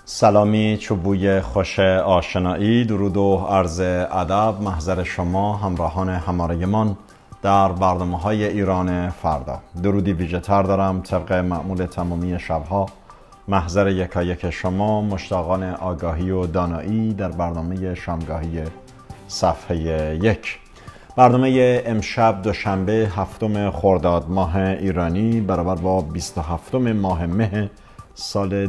سلامی چوبوی خوش آشنایی، درود و عرض ادب محضر شما همراهان هماره‌مان در برنامه‌های ایران فردا. درودی ویژه تر دارم طبق معمول تمامی شبها محضر یکایک شما مشتاقان آگاهی و دانایی در برنامه شامگاهی صفحه 1. برنامه امشب دوشنبه 7 خرداد ماه ایرانی برابر با 27 ماه مه سال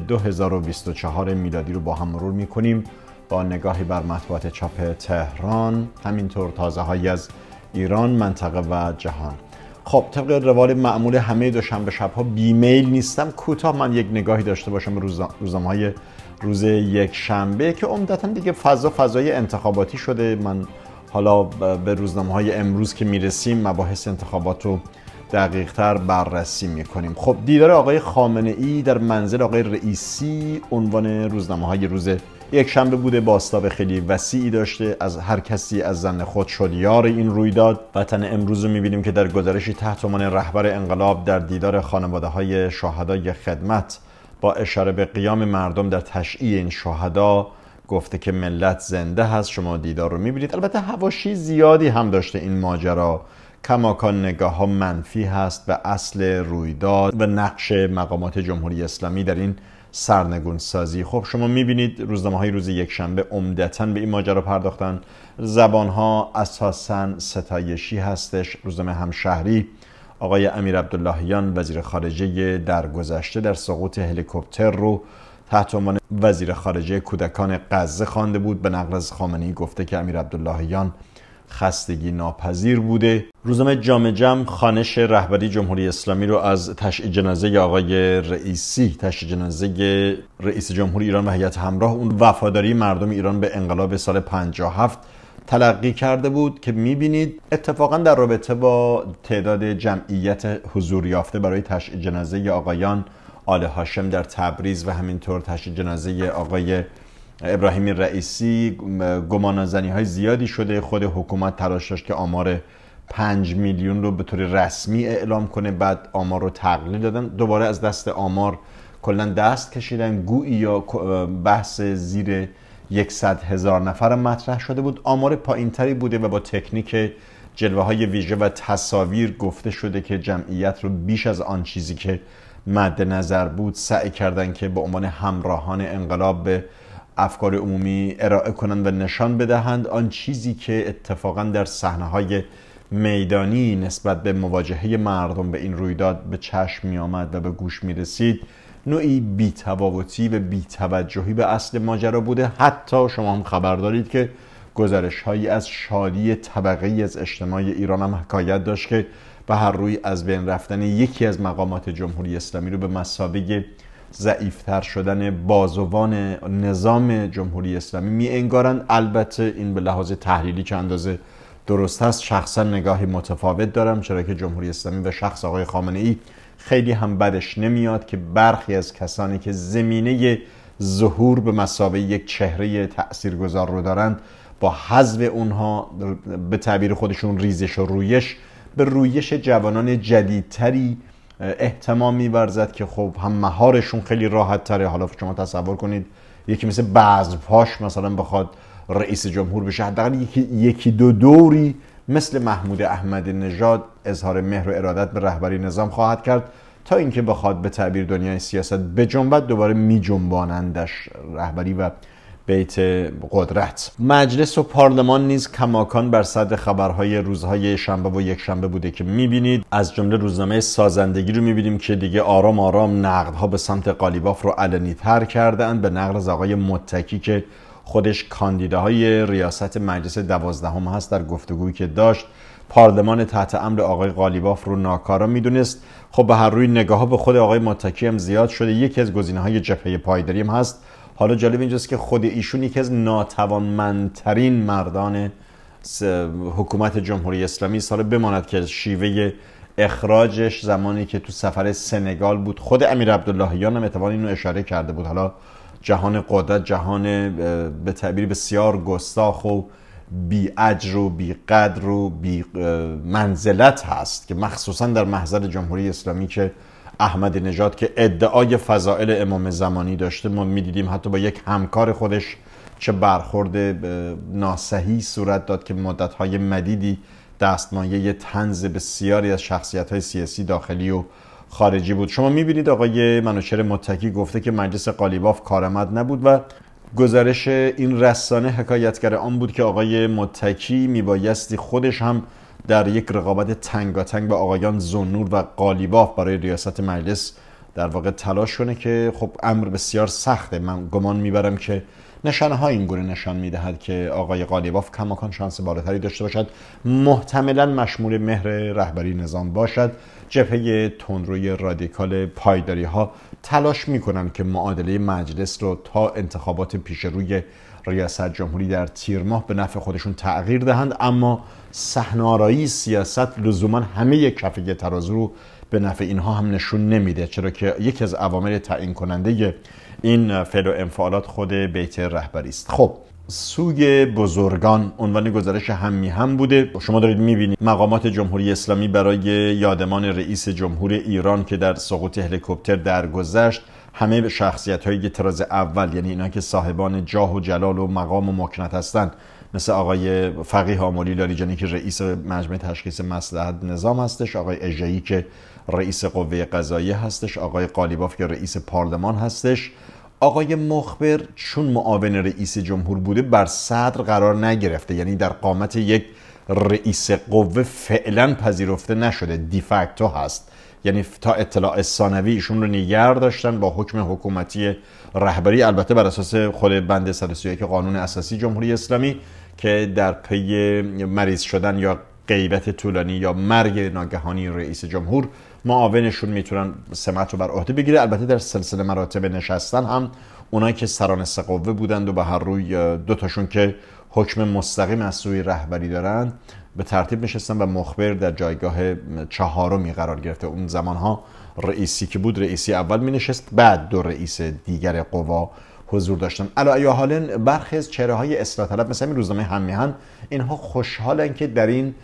2024 میلادی رو با هم مرور میکنیم با نگاهی بر مطبوعات چاپ تهران، همینطور تازه هایی از ایران، منطقه و جهان. خب طبق روال معمول همه دوشنبه شبها بیمیل نیستم، کوتاه من یک نگاهی داشته باشم به روزنامه‌های روز یک شنبه که عمدتاً دیگه فضای انتخاباتی شده. من حالا به روزنامه‌های امروز که میرسیم مباحث انتخابات رو دقیق تر بررسی میکنیم. خب دیدار آقای خامنه ای در منزل آقای رئیسی عنوان روزنامه‌های روز یک شنبه بوده، بازتاب خیلی وسیعی داشته، از هر کسی از زن خود شد یار این رویداد. وطن امروز رو میبینیم که در گزارشی تحت عنوان رهبر انقلاب در دیدار خانواده‌های شهدای خدمت با اشاره به قیام مردم در تشییع این شهدا گفته که ملت زنده هست. شما دیدار رو میبینید. البته حواشی زیادی هم داشته این ماجرا، کماکان نگاه ها منفی هست به اصل رویداد و نقش مقامات جمهوری اسلامی در این سرنگون سازی. خب شما میبینید روزنامه های روز یک شنبه عمدتاً به این ماجرا پرداختن. زبان ها اساساً ستایشی هستش. روزنامه همشهری آقای امیر عبداللهیان وزیر خارجه درگذشته در سقوط هلیکوپتر رو تحت عنوان وزیر خارجه کودکان غزه خوانده بود. به نقل از خامنه‌ای گفته که امیر عبداللهیان خستگی ناپذیر بوده. روزنامه جامعه جمع خوانش رهبری جمهوری اسلامی رو از تشییع جنازه آقای رئیسی، تشییع جنازه رئیس جمهوری ایران و هیئت همراه اون، وفاداری مردم ایران به انقلاب سال 57 تلقی کرده بود که میبینید اتفاقا در رابطه با تعداد جمعیت حضور یافته برای تشییع جنازه آقایان آل هاشم در تبریز و همینطور تشییع جنازه آقای ابراهیم رئیسی گمانه‌زنی های زیادی شده. خود حکومت تلاش داشت که آمار 5 میلیون رو به طور رسمی اعلام کنه، بعد آمار رو تقلیل دادن، دوباره از دست آمار کلا دست کشیدن. گویی یا بحث زیر 100,000 نفر مطرح شده بود. آمار پایینتری بوده و با تکنیک جلوه های ویژه و تصاویر گفته شده که جمعیت رو بیش از آن چیزی که مد نظر بود سعی کردن که به عنوان همراهان انقلاب به افکار عمومی ارائه کنند و نشان بدهند. آن چیزی که اتفاقا در صحنه‌های میدانی نسبت به مواجهه مردم به این رویداد به چشم می آمد و به گوش می رسید نوعی بی‌تفاوتی و بی‌توجهی به اصل ماجرا بوده. حتی شما هم خبر دارید که گزارش‌هایی از شادی طبقه‌ای از اجتماع ایران هم حکایت داشت که به هر روی از بین رفتن یکی از مقامات جمهوری اسلامی رو به مثابه ضعیفتر شدن بازوان نظام جمهوری اسلامی می انگارند. البته این به لحاظ تحلیلی چه اندازه درست هست شخصا نگاهی متفاوت دارم، چرا که جمهوری اسلامی و شخص آقای خامنه ای خیلی هم بدش نمیاد که برخی از کسانی که زمینه ظهور به مثابه یک چهره تاثیرگذار رو دارند با حذف اونها به تعبیر خودشون ریزش و رویش به رویش جوانان جدیدتری اهتمام می‌ورزد که خب هم مهارشون خیلی راحت تره. حالا شما تصور کنید یکی مثل بزم‌پاش مثلا بخواد رئیس جمهور بشه، حداقل یکی دو دوری مثل محمود احمدی نژاد اظهار مهر و ارادت به رهبری نظام خواهد کرد تا اینکه بخواد به تعبیر دنیای سیاست بجنبد دوباره میجنبانندش رهبری و بیت قدرت. مجلس و پارلمان نیز کماکان بر صدر خبرهای روزهای شنبه و یک شنبه بوده که میبینید. از جمله روزنامه سازندگی رو میبینیم که دیگه آرام آرام نقدها به سمت قالیباف رو علنی تر کردن، به نقل از آقای متکی که خودش کاندیداهای ریاست مجلس 12 هست در گفتگویی که داشت پارلمان تحت امر آقای قالیباف رو ناکارا میدونست. خب به هر روی نگاه‌ها به خود آقای متکی هم زیاد شده. یکی از گزینه‌های جبهه پایداری هم هست. حالا جالب اینجاست که خود ایشون یکی از ناتوانمندترین مردان حکومت جمهوری اسلامی سال بماند که شیوه اخراجش زمانی که تو سفر سنگال بود، خود امیر عبداللهیان هم اتفاقا اینو اشاره کرده بود. حالا جهان قدرت جهان به تعبیر بسیار گستاخ و بی اجر و بی قدر و بی منزلت هست که مخصوصا در محضر جمهوری اسلامی که احمدی نژاد که ادعای فضائل امام زمانی داشته، ما میدیدیم حتی با یک همکار خودش چه برخورد ناصحی صورت داد که مدت‌های مدیدی دستمایه طنز بسیاری از شخصیت‌های سیاسی داخلی و خارجی بود. شما میبینید آقای منوچهر متکی گفته که مجلس قالیباف کارآمد نبود و گزارش این رسانه حکایتگر آن بود که آقای متکی میبایستی خودش هم در یک رقابت تنگاتنگ با آقایان ذوالنور و قالیباف برای ریاست مجلس در واقع تلاش کنه که خب امر بسیار سخته. من گمان میبرم که نشانه ها این گونه نشان میدهد که آقای قالیباف کماکان شانس بالاتری داشته باشد، محتملا مشمول مهر رهبری نظام باشد. جبهه تندروی رادیکال پایداری ها تلاش میکنن که معادله مجلس رو تا انتخابات پیش روی ریاست جمهوری در تیر ماه به نفع خودشون تغییر دهند، اما صحنه‌آرایی سیاست لزوما همه کفه ترازو رو به نفع اینها هم نشون نمیده، چرا که یکی از عوامل تعیین کننده این فعل و انفعالات خود بیت رهبری است. خب سوگ بزرگان عنوان گزارش هم بوده. شما دارید میبینید مقامات جمهوری اسلامی برای یادمان رئیس جمهور ایران که در سقوط هلیکوپتر درگذشت همه به شخصیت‌های طراز اول، یعنی اینا که صاحبان جاه و جلال و مقام و مکنت هستند، مثل آقای فقیه آملی لاریجانی که رئیس مجمع تشخیص مصلحت نظام هستش، آقای اژه‌ای که رئیس قوه قضاییه هستش، آقای قالیباف که رئیس پارلمان هستش. آقای مخبر چون معاون رئیس جمهور بوده بر صدر قرار نگرفته، یعنی در قامت یک رئیس قوه فعلا پذیرفته نشده، دیفکتو هست، یعنی تا اطلاع ثانوی ایشون رو نگه داشتن با حکم حکومتی رهبری، البته بر اساس خود بند 131 قانون اساسی جمهوری اسلامی که در پی مریض شدن یا غیبت طولانی یا مرگ ناگهانی رئیس جمهور معاونشون میتونن سمت رو بر عهده بگیره. البته در سلسله مراتب نشستن هم اونایی که سران سه قوه بودند و به هر روی دو تاشون که حکم مستقیم از سوی رهبری دارن به ترتیب نشستن و مخبر در جایگاه چهارمی قرار گرفته. اون زمانها رئیسی که بود رئیسی اول می نشست، بعد دو رئیس دیگر قوا حضور داشتن. علی ای حال برخی از چهره‌های اصلاح طلب مثل این روزنامه هم میهن اینها خوشحالن که در این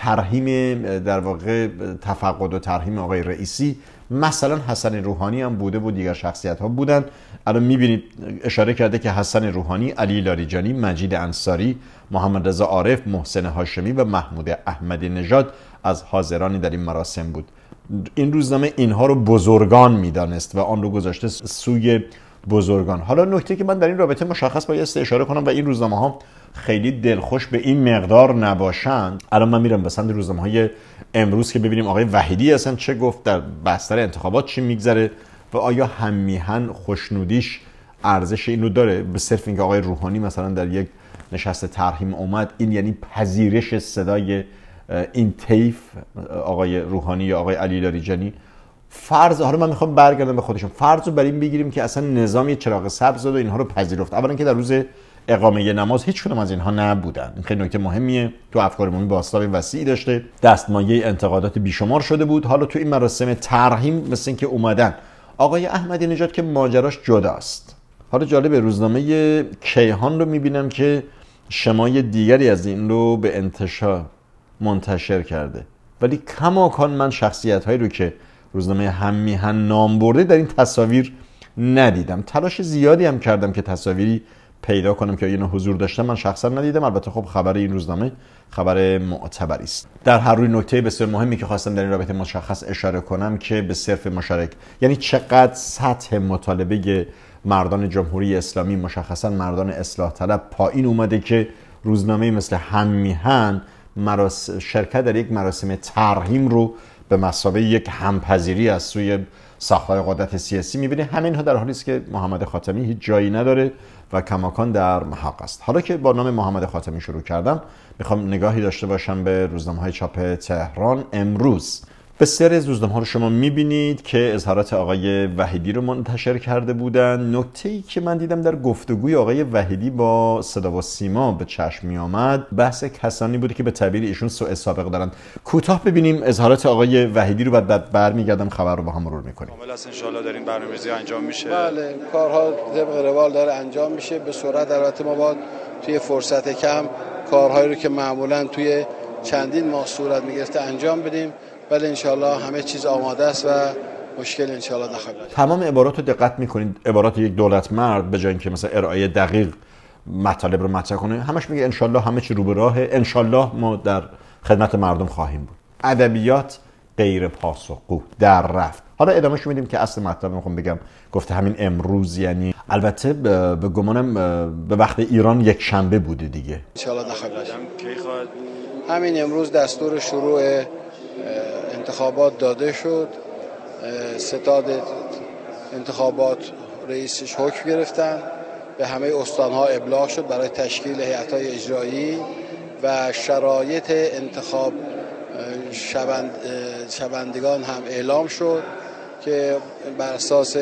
ترحیم در واقع تفقد و ترحیم آقای رئیسی مثلا حسن روحانی هم بوده و دیگر شخصیت ها بودن. الان میبینید اشاره کرده که حسن روحانی، علی لاریجانی، مجید انصاری، محمد رضا عارف، محسن هاشمی و محمود احمدی نژاد از حاضرانی در این مراسم بود. این روزنامه اینها رو بزرگان میدانست و آن رو گذاشته سوی بزرگان. حالا نکته که من در این رابطه مشخص بایست اشاره کنم و این روزنامه ها خیلی دلخوش به این مقدار نباشند. الان من میرم به سمت روزنامه های امروز که ببینیم آقای وحیدی اصلا چه گفت، در بستر انتخابات چی میگذره و آیا هم میهن خوشنودیش ارزش اینو داره به صرف اینکه آقای روحانی مثلا در یک نشست ترحیم اومد، این یعنی پذیرش صدای این طیف آقای روحانی یا آقای علی لاریجانی. فرض، حالا من میخوام برگردم به خودشون، فرض رو بر این بگیریم که اصلا نظام چراغ سبز داد و اینها رو پذیرفت. اولا که در روز اقامه نماز هیچ کدوم از اینها نبودن، این خیلی نکته مهمیه، تو افکار عمومی بازتاب وسیعی داشته، دستمایه انتقادات بیشمار شده بود. حالا تو این مراسم ترحیم مثل اینکه اومدن آقای احمدی نژاد که ماجراش جداست. حالا جالب روزنامه کیهان رو میبینم که شمای دیگری از این رو به انتشار منتشر کرده، ولی کماکان من شخصیت‌هایی رو که روزنامه هم میهن نام برده در این تصاویر ندیدم. تلاش زیادی هم کردم که تصاویری پیدا کنم که اینا حضور داشتن، من شخصا ندیدم. البته خب خبر این روزنامه خبر معتبری است. در هر روی نکته بسیار مهمی که خواستم در این رابطه مشخص اشاره کنم که به صرف مشارک، یعنی چقدر سطح مطالبه مردان جمهوری اسلامی مشخصا مردان اصلاح طلب پایین اومده که روزنامه مثل هم میهن شرکت در یک مراسم ترحیم رو به مثابه یک همپذیری از سوی ساختار قدرت سیاسی میبینه. همین ها در حالی است که محمد خاتمی هیچ جایی نداره و کماکان در محاق است. حالا که با نام محمد خاتمی شروع کردم، میخوام نگاهی داشته باشم به روزنامه‌های چاپ تهران امروز. بسیاری از روزنامه‌ها رو شما می‌بینید که اظهارات آقای وحیدی رو منتشر کرده بودن. نکته‌ای که من دیدم در گفتگوی آقای وحیدی با صدا و سیما به چشم می‌آمد، بحث کسانی بود که به تعبیر ایشون سوء سابقه دارن. کوتاه ببینیم اظهارات آقای وحیدی رو، بعد برمیگردم خبر رو با هم مرور می‌کنیم. کامل است ان شاءالله در این برنامه‌ریزی انجام میشه. بله، کارها طبق روال داره انجام میشه به سرعت. البته ما باید توی فرصت کم کارهایی رو که معمولاً توی چندین ماه صورت می‌گرفته انجام بدیم، ولی انشالله همه چیز آماده است و مشکل انشالله نخواهیم داشت. تمام عبارات رو دقت میکنید، عبارات یک دولت مرد به جای اینکه مثلا ارائه دقیق مطالب رو مطرح کنه همش میگه انشالله همه چی رو به راهه، انشالله ما در خدمت مردم خواهیم بود. ادبیات غیر پاسخگو در رفت. حالا ادامهش میدیم که اصل مطلب میخوام بگم گفته همین امروز، یعنی البته به گمانم به وقت ایران یک شنبه بوده دیگه. انشالله نخواهیم داشت. کی خواهد همین امروز دستور شروع انتخابات داده شد. ستاد انتخابات رئیسش حکم گرفتن، به همه استانها ابلاغ شد برای تشکیل هیئت‌های اجرایی و شرایط انتخاب شوندگان هم اعلام شد که بر اساس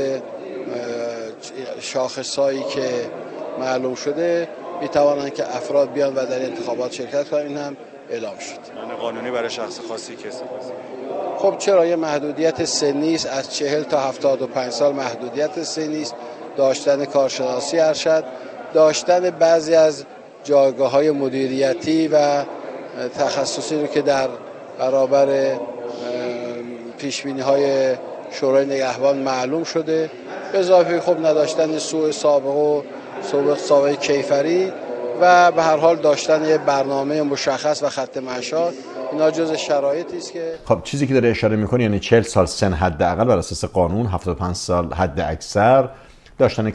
شاخصهایی که معلوم شده میتوانند که افراد بیان و در انتخابات شرکت کنند. این هم اعلام شد. من قانونی برای شخص خاصی کسی؟ خب چرا، یه محدودیت سنی است، از 40 تا 75 سال محدودیت سنی است، داشتن کارشناسی ارشد، داشتن بعضی از جایگاه‌های مدیریتی و تخصصی رو که در برابر پیشبینی‌های شورای نگهبان معلوم شده، به اضافه خب نداشتن سوء سابقه و سابقه کیفری و به هر حال داشتن یه برنامه مشخص و خط مشی. اینا جز شرایطی است که خب چیزی که داره اشاره میکنه یعنی 40 سال سن حداقل بر اساس قانون، 75 سال حد اکثر، داشتن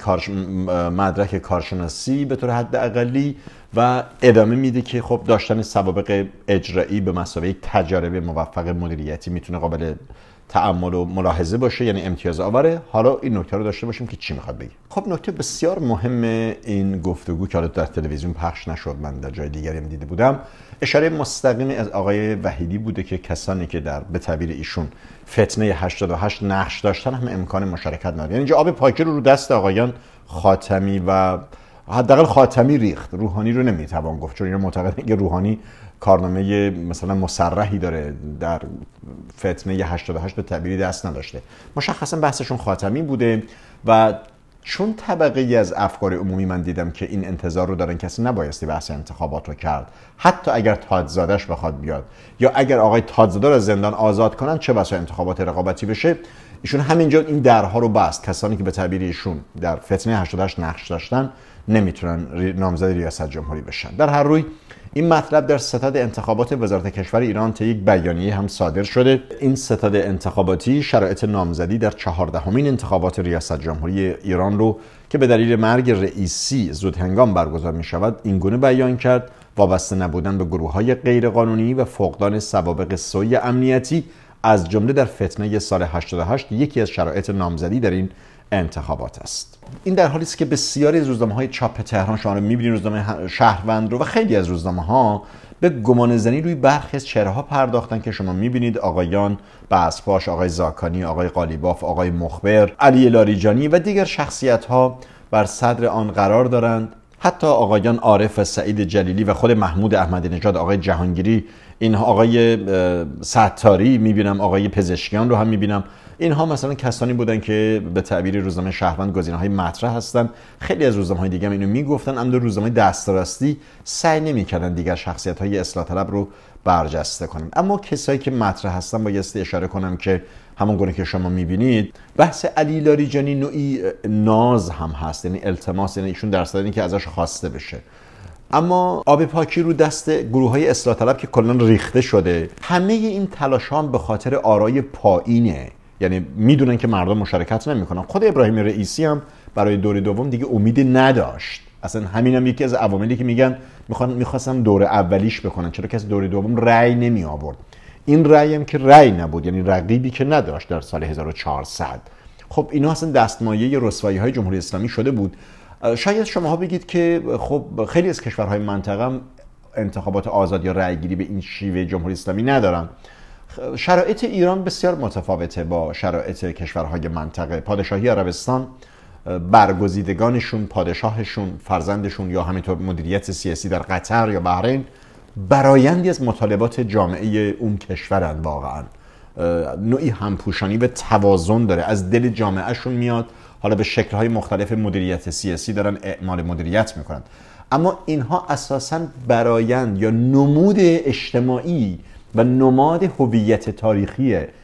مدرک کارشناسی به طور حداقلی و ادامه میده که خب داشتن سوابق اجرایی به مثابه تجارب موفق مدیریتی میتونه قابل تأمل و ملاحظه باشه، یعنی امتیاز آوره. حالا این نکته رو داشته باشیم که چی میخواد بگه. خب نکته بسیار مهم این گفتگو که حالا در تلویزیون پخش نشد، من در جای دیگری هم دیده بودم، اشاره مستقیم از آقای وحیدی بوده که کسانی که به تعبیر ایشون فتنه 88 نقش داشتن هم امکان مشارکت ندارن. یعنی اینجا آب پاکی رو دست آقایان خاتمی و حداقل خاتمی ریخت، روحانی رو نمیتوان گفت، چون اینا معتقدن که روحانی کارنامه مثلا مصرحی داره، در فتنه 88 به تعبیری دست نداشته. مشخصا بحثشون خاتمی بوده و چون طبقه ای از افکار عمومی من دیدم که این انتظار رو دارن کسی نبایستی بحث انتخابات رو کرد، حتی اگر تاجزاده‌اش بخواد بیاد یا اگر آقای تاجزاده رو از زندان آزاد کنن چه بسا انتخابات رقابتی بشه. ایشون همینجا این درها رو بست. کسانی که به تعبیر ایشون در فتنه 88 نقش داشتن نمیتونن نامزد ریاست جمهوری بشن. در هر روی این مطلب در ستاد انتخابات وزارت کشور ایران طی یک بیانیه هم صادر شده. این ستاد انتخاباتی شرایط نامزدی در 14مین انتخابات ریاست جمهوری ایران رو که به دلیل مرگ رئیسی زودهنگام برگزار می شود این گونه بیان کرد: وابسته نبودن به گروه‌های غیرقانونی و فقدان سوابق سوی امنیتی از جمله در فتنه سال 88 یکی از شرایط نامزدی در این انتخابات است. این در حالی است که بسیاری از روزنامه‌های چاپ تهران، شما می‌بینید روزنامه شهروند رو و خیلی از روزنامه‌ها به گمانه‌زنی روی برخی از چهره‌ها پرداختن که شما می‌بینید آقایان بسپاش، آقای زاکانی، آقای قالیباف، آقای مخبر، علی لاریجانی و دیگر شخصیت‌ها بر صدر آن قرار دارند. حتی آقایان عارف و سعید جلیلی و خود محمود احمدی نژاد، آقای جهانگیری، اینها، آقای ستاری می‌بینم، آقای پزشکیان رو هم می‌بینم. اینها مثلا کسانی بودن که به تعبیر روزنامه شهروند گزینه‌های مطرح هستند. خیلی از روزنامه‌های دیگه هم اینو میگفتن، اما روزنامه دستراستی سعی نمی‌کردن دیگر شخصیت‌های اصلاح طلب رو برجسته کنن. اما کسایی که مطرح هستن بایستی اشاره کنم که همون گونه که شما می‌بینید بحث علی لاریجانی نوعی ناز هم هست، یعنی التماس، یعنی ایشون در صدد اینکه ازش خواسته بشه. اما آب پاکی رو دست گروه‌های اصلاح طلب که کلاً ریخته شده. همه این تلاش‌ها به خاطر آرای پایینه، یعنی میدونن که مردم مشارکت نمیکنن. خود ابراهیم رئیسی هم برای دور دوم دیگه امید نداشت. اصلا همینم یکی از عواملی که میگن میخواستم دور اولیش بکنن، چرا کسی دور دوم رأی نمی آورد. این رأی هم که رأی نبود، یعنی رقیبی که نداشت در سال 1400. خب اینا اصلا دستمایه رسوایی‌های جمهوری اسلامی شده بود. شاید شماها بگید که خب خیلی از کشورهای منطقه هم انتخابات آزاد یا رأیگیری به این شیوه جمهوری اسلامی ندارن. شرایط ایران بسیار متفاوته با شرایط کشورهای منطقه. پادشاهی عربستان برگزیدگانشون، پادشاهشون، فرزندشون یا همینطور مدیریت سیاسی در قطر یا بحرین برایندی از مطالبات جامعه اون کشورن. واقعا نوعی همپوشانی و توازن داره، از دل جامعهشون میاد، حالا به شکل‌های مختلف مدیریت سیاسی دارن اعمال مدیریت میکنن. اما اینها اساساً برایند یا نمود اجتماعی و نماد هویت تاریخی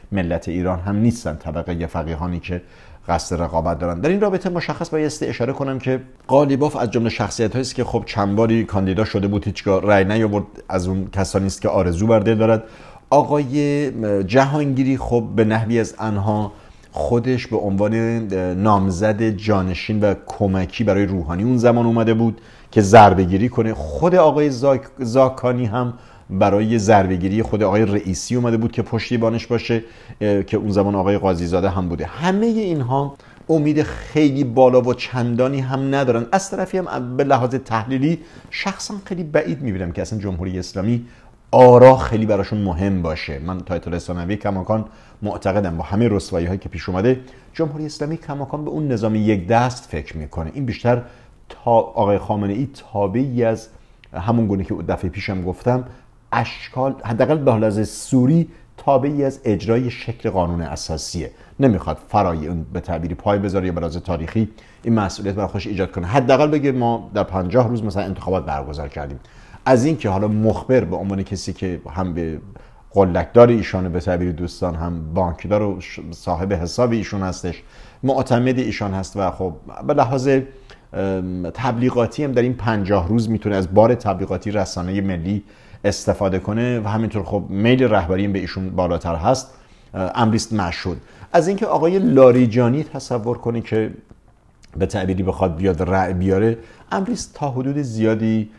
ملت ایران هم نیستن طبقه فقیهانی که قصد رقابت دارن. در این رابطه مشخص بایستی اشاره کنم که قالیباف از جمله شخصیت‌هایی است که خب چند باری کاندیدا شده بود، هیچگاه رأی نیاورد، از اون کسانی است که آرزو بر دل دارد. آقای جهانگیری خب به نحوی از آنها خودش به عنوان نامزد جانشین و کمکی برای روحانی اون زمان اومده بود که ضربه‌گیری کنه. خود آقای زاکانی هم برای ضربه‌گیری خود آقای رئیسی اومده بود که پشتیبانش باشه که اون زمان آقای قاضیزاده هم بوده. همه اینها امید خیلی بالا و چندانی هم ندارن. از طرفی هم به لحاظ تحلیلی شخصا خیلی بعید می‌بینم که اصلا جمهوری اسلامی آرا خیلی براشون مهم باشه. من تا اطلاع ثانوی کماکان معتقدم با همه رسوایی‌هایی که پیش اومده جمهوری اسلامی کماکان به اون نظام یک دست فکر میکنه. این بیشتر تا آقای خامنه‌ای تابعی از همون گونه که دفعه پیشم گفتم اشکال، حداقل به لحاظ سوری تابعی از اجرای شکل قانون اساسیه. نمیخواد فرای اون به تعبیری پای بذاره یا به لحاظ تاریخی این مسئولیت برای خودش ایجاد کنه. حداقل بگه ما در 50 روز مثلا انتخابات برگزار کردیم. از این که حالا مخبر به عنوان کسی که هم به قلکدار ایشان به تعبیر دوستان هم بانکدار و صاحب حساب ایشون هستش، معتمد ایشان هست و خب به لحاظ تبلیغاتی هم در این 50 روز میتونه از بار تبلیغاتی رسانه ملی استفاده کنه و همینطور خب میل رهبری هم به ایشون بالاتر هست. امریست مشهود. از اینکه آقای لاریجانی تصور کنه که به تعبیری بخواد بیاد رأی بیاره، امریست تا حدود زیادی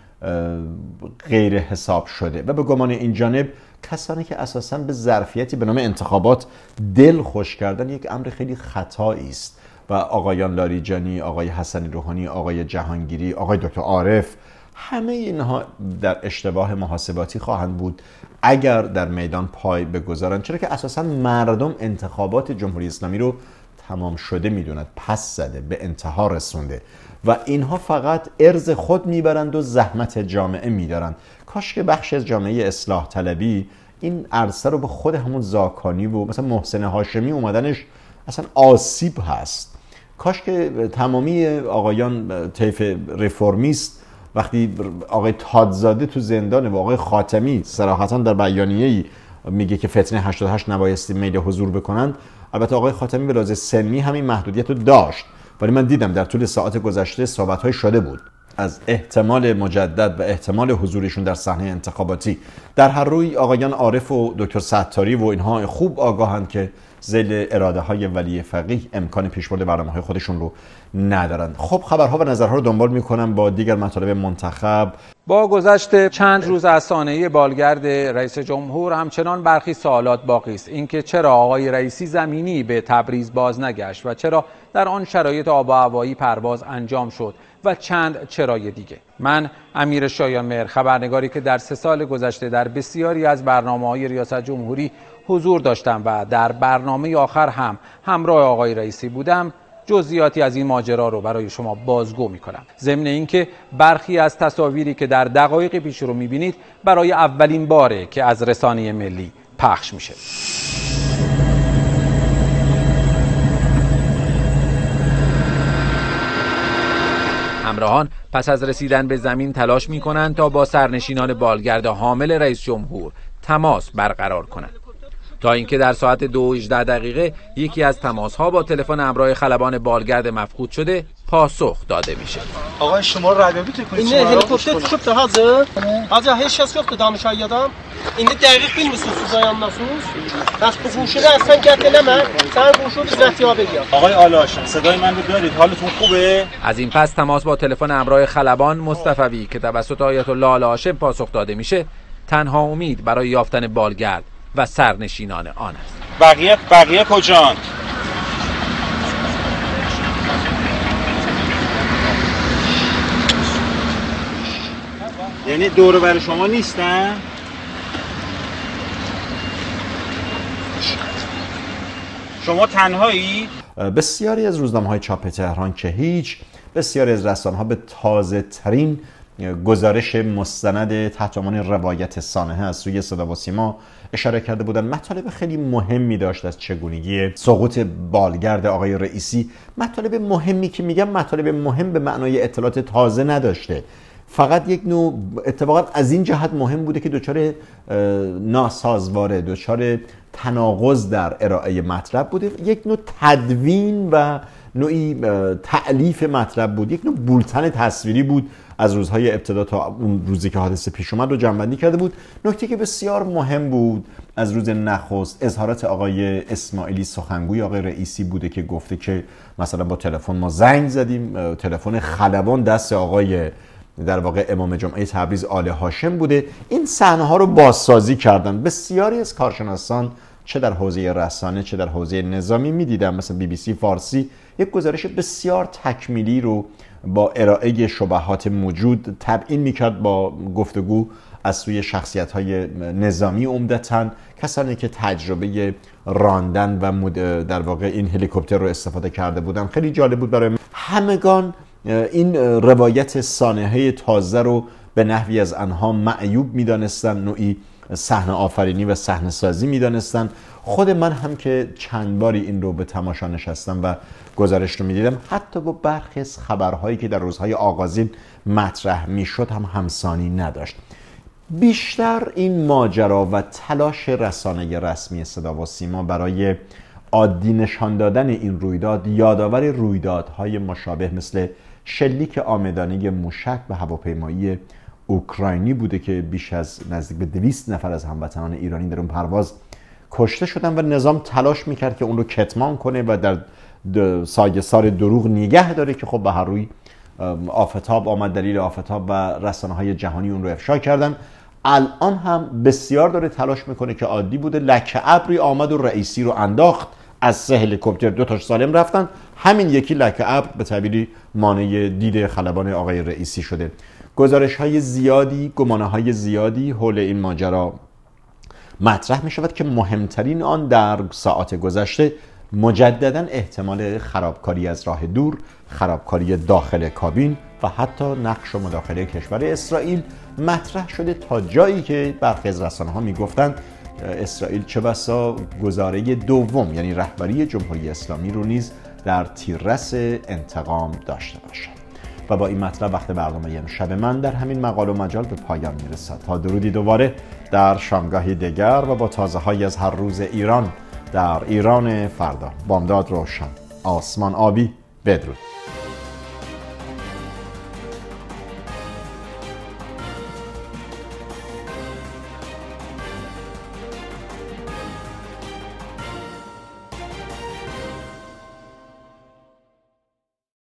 غیر حساب شده و به گمان این جانب کسانی که اساساً به ظرفیتی به نام انتخابات دل خوش کردن یک امر خیلی خطایی است و آقایان لاریجانی، آقای حسنی روحانی، آقای جهانگیری، آقای دکتر عارف، همه اینها در اشتباه محاسباتی خواهند بود اگر در میدان پای بگذارن، چرا که اساساً مردم انتخابات جمهوری اسلامی رو تمام شده میدوند، پس زده، به انتها رسونده و اینها فقط ارز خود میبرند و زحمت جامعه میدارند. کاش که بخش از جامعه اصلاح طلبی این عرصه رو به خود همون زاکانی و مثلا محسن هاشمی اومدنش اصلا آسیب هست. کاش که تمامی آقایان طیف رفرمیست وقتی آقای تادزاده تو زندانه و آقای خاتمی صراحتا در بیانیه‌ای میگه که فتنه 88 نبایستی میل حضور بکنند، البته آقای خاتمی به لحاظ سنی همین محدودیت رو داشت، ولی من دیدم در طول ساعات گذشته صحبت‌های شده بود از احتمال مجدد و احتمال حضورشون در صحنه انتخاباتی. در هر روی آقایان عارف و دکتر ستاری و اینها خوب آگاهند که ذیل اراده های ولی فقیه امکان پیشبرد برنامه‌های خودشون رو ندارند. خب خبرها و نظرها رو دنبال می‌کنم با دیگر مطالب منتخب. با گذشت چند روز از سانحه بالگرد رئیس جمهور همچنان برخی سوالات باقی است. اینکه چرا آقای رئیسی زمینی به تبریز باز نگشت و چرا در آن شرایط آب و هوایی پرواز انجام شد و چند چرای دیگه. من امیر شایانمهر، خبرنگاری که در 3 سال گذشته در بسیاری از برنامه‌های ریاست جمهوری حضور داشتم و در برنامه آخر هم همراه آقای رئیسی بودم، جزئیاتی از این ماجرا رو برای شما بازگو می‌کنم. ضمن اینکه برخی از تصاویری که در دقایق پیش رو می‌بینید برای اولین باره که از رسانه ملی پخش میشه. همراهان پس از رسیدن به زمین تلاش می‌کنند تا با سرنشینان بالگرد حامل رئیس جمهور تماس برقرار کنند، تا اینکه در ساعت 2:18 یکی از تماس‌ها با تلفن همراه خلبان بالگرد مفقود شده پاسخ داده میشه. آقای شما ردیابی کنید. این هلیکوپتر çıktı hazır. Hazır heç kəs yoxdur danışayıdan. İndi dəqiq bilmirsiniz siz dayanmasınız. Bəs bu quşunu اصلا gətirəmə. Sən quşu biz rətiyabə gəl. آقای آلاشم صدای من رو دارید؟ حالتون خوبه؟ از این پس تماس با تلفن همراه خلبان مصطفوی که توسط آیت الله الهاشم پاسخ داده میشه تنها امید برای یافتن بالگرد و سرنشینان آن است. بقیه کجان؟ یعنی دور و بر شما نیستن؟ شما تنهایی؟ بسیاری از روزنامه‌های چاپ تهران که هیچ، بسیاری از رسانه‌ها به تازه ترین گزارش مستند تحت عنوان روایت سانحه از سوی صدا و سیما اشاره کرده بودن. مطالب خیلی مهمی داشت از چگونگی سقوط بالگرد آقای رئیسی. مطالب مهمی که میگم مطالب مهم به معنای اطلاعات تازه نداشته، فقط یک نوع اتفاقا از این جهت مهم بوده که دچار ناسازواره، دچار تناقض در ارائه مطلب بوده، یک نوع تدوین و نوعی تألیف مطلب بود، یک نوع بولتن تصویری بود از روزهای ابتدا تا اون روزی که حادثه پیش اومد رو جمع‌بندی کرده بود. نکته که بسیار مهم بود از روز نخست اظهارات آقای اسماعیلی، سخنگوی آقای رئیسی بوده که گفته که مثلا با تلفن ما زنگ زدیم، تلفن خلبان دست آقای در واقع امام جمعه تبریز آل هاشم بوده. این صحنه ها رو بازسازی کردن. بسیاری از کارشناسان چه در حوزه رسانه چه در حوزه نظامی می‌دیدن، مثلا BBC فارسی یک گزارش بسیار تکمیلی رو با ارائه شبهات موجود تبیین می‌کرد با گفتگو از سوی شخصیت‌های نظامی، عمدتاً کسانی که تجربه راندن و در واقع این هلیکوپتر رو استفاده کرده بودن. خیلی جالب بود برای همگان این روایت سانحه تازه رو به نحوی از آنها معیوب می‌دانستن، نوعی صحنه آفرینی و صحنه سازی می‌دانستن. خود من هم که چند باری این رو به تماشا نشستم و گزارش رو می‌دیدم، حتی با برخی از خبرهایی که در روزهای آغازین مطرح می‌شد هم همسانی نداشت. بیشتر این ماجرا و تلاش رسانه رسمی صدا و سیما برای عادی نشان دادن این رویداد یادآور رویدادهای مشابه مثل شلیک عامدانه موشک به هواپیمایی اوکراینی بوده که بیش از نزدیک به 200 نفر از هموطنان ایرانی در اون پرواز کشته شدن و نظام تلاش میکرد که اون رو کتمان کنه و در سایه‌سار دروغ نگه داره که خب به هر روی آفتاب آمد، دلیل آفتاب و رسانه‌های جهانی اون رو افشا کردن. الان هم بسیار داره تلاش میکنه که عادی بوده، لکه ابری آمد و رئیسی رو انداخت، از 3 هلیکوپتر 2 تاش سالم رفتن، همین یکی لکه ابر به تعبیری مانع دید خلبان آقای رئیسی شده. گزارش‌های زیادی، گمانه‌های زیادی حول این ماجرا مطرح می‌شود که مهمترین آن در ساعات گذشته مجدداً احتمال خرابکاری از راه دور، خرابکاری داخل کابین و حتی نقش و مداخله کشور اسرائیل مطرح شده، تا جایی که برخی از رسانه‌ها میگفتند اسرائیل چه بسا گزاره دوم یعنی رهبری جمهوری اسلامی رو نیز در تیررس انتقام داشته باشد. و با این مطلب وقت برنامه امشب من در همین مقال و مجال به پایان میرسد. تا درودی دوباره در شامگاهی دیگر و با تازه‌هایی از هر روز ایران در ایران فردا. بامداد روشن، آسمان آبی. بدرود.